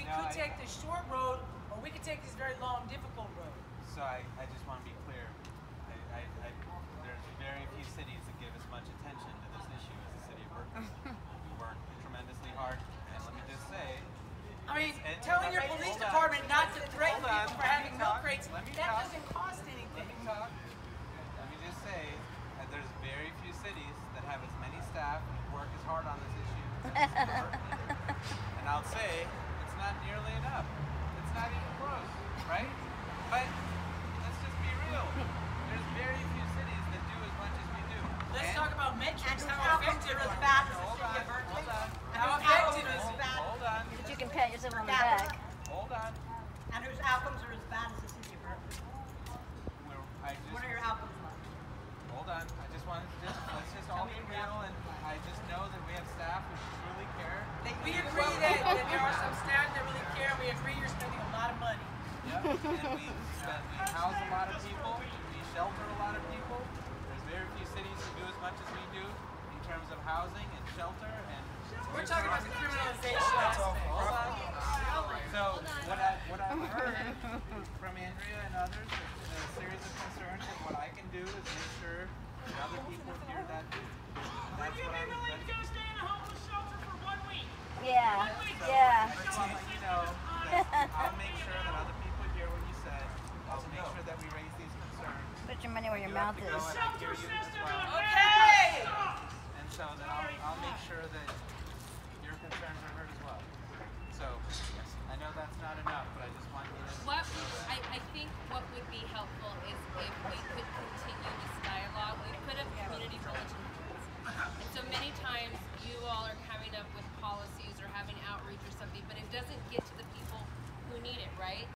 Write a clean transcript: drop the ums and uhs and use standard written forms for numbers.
could take the short road, or we could take this very long, difficult road. So I just want to be clear. There's very few cities that give as much attention to this issue as the city of Berkeley. We work tremendously hard, and let me just say, I mean, telling your police department not to threaten people for having milk crates, that doesn't cost anything. Let me talk. Let me just say that there's very few cities that have as many staff and work as hard on this issue as Berkeley. And I'll say, it's not nearly enough. It's not even close, right? But let's just be real. There's very few cities that do as much as we do. Let's talk about metrics. How effective is that? Hold on. How effective is it? Hold on. But you can pat yourself on the back. Hold on. And whose outcomes are as bad as the city of Berkeley? What are your outcomes like? Hold on. I just want to let's just all be real, and I just know that we have staff who truly care. We agree that there are some staff that really care. We agree you're spending a lot of money. Yep. And we house a lot of people. We shelter a lot of people. There's very few cities who do as much as we do in terms of housing and shelter. And we're talking about the criminalization aspect. Hold on. So what I've heard from Andrea and others is a series of concerns, and what I can do is make sure that other people hear that too. Would you be willing to go stay in a homeless shelter for 1 week? Yeah, So yeah. I just want to let you know that I'll make sure that other people hear what you said. I'll make sure that we raise these concerns. Put your money where your mouth is. Shelter system will Okay! And so then I'll make sure that your concerns are heard as well. So I know that's not enough, but I just want you to know that. I think what would be helpful is if we could continue this dialogue. We put a community village in place. And so many times you all are coming up with policies or having outreach or something, but it doesn't get to the people who need it, right?